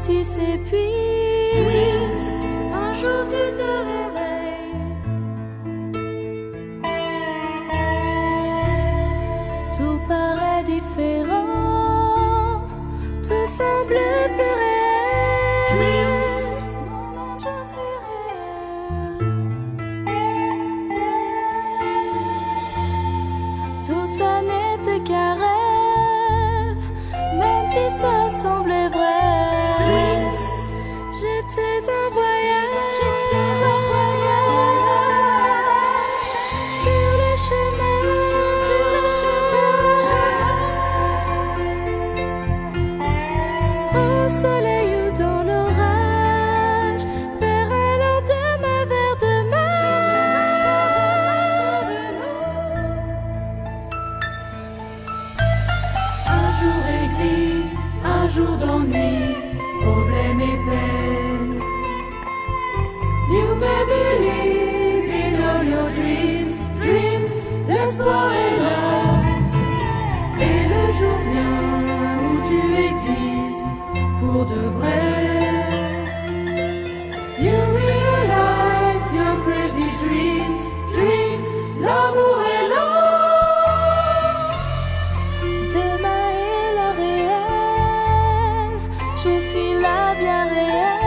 aussi s'épuise. Un jour tu te réveilles, tout paraît différent, tout semble plus réel. moi-même je suis réel. Tout ça n'était qu'un rêve, même si ça semblait vrai. J'étais en voyage, sur le chemin, au soleil ou dans l'orage, vers un lendemain, vers demain. Un jour est gris, un jour d'ennui, problème et peine. You may believe in all your dreams, l'espoir est là. Et le jour vient où tu existes pour de vrai. You realize your crazy dreams, l'amour est là. Demain est la réelle, je suis là bien réelle.